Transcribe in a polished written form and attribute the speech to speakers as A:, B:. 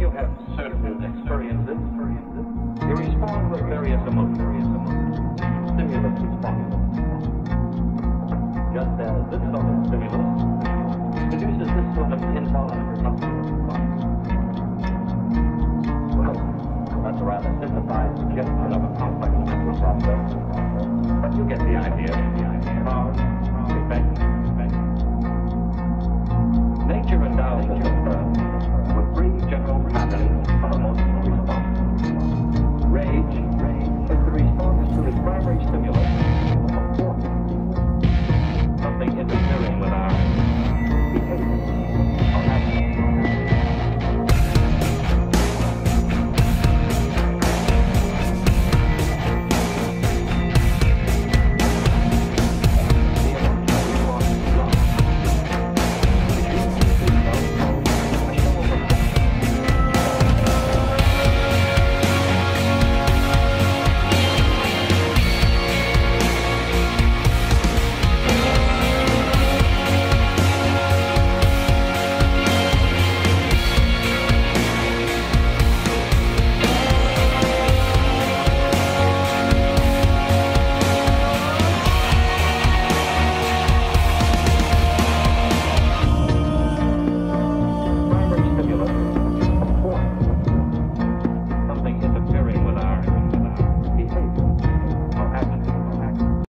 A: you have certain experiences, you respond with various emotions. Stimulus response. Just as this sort of stimulus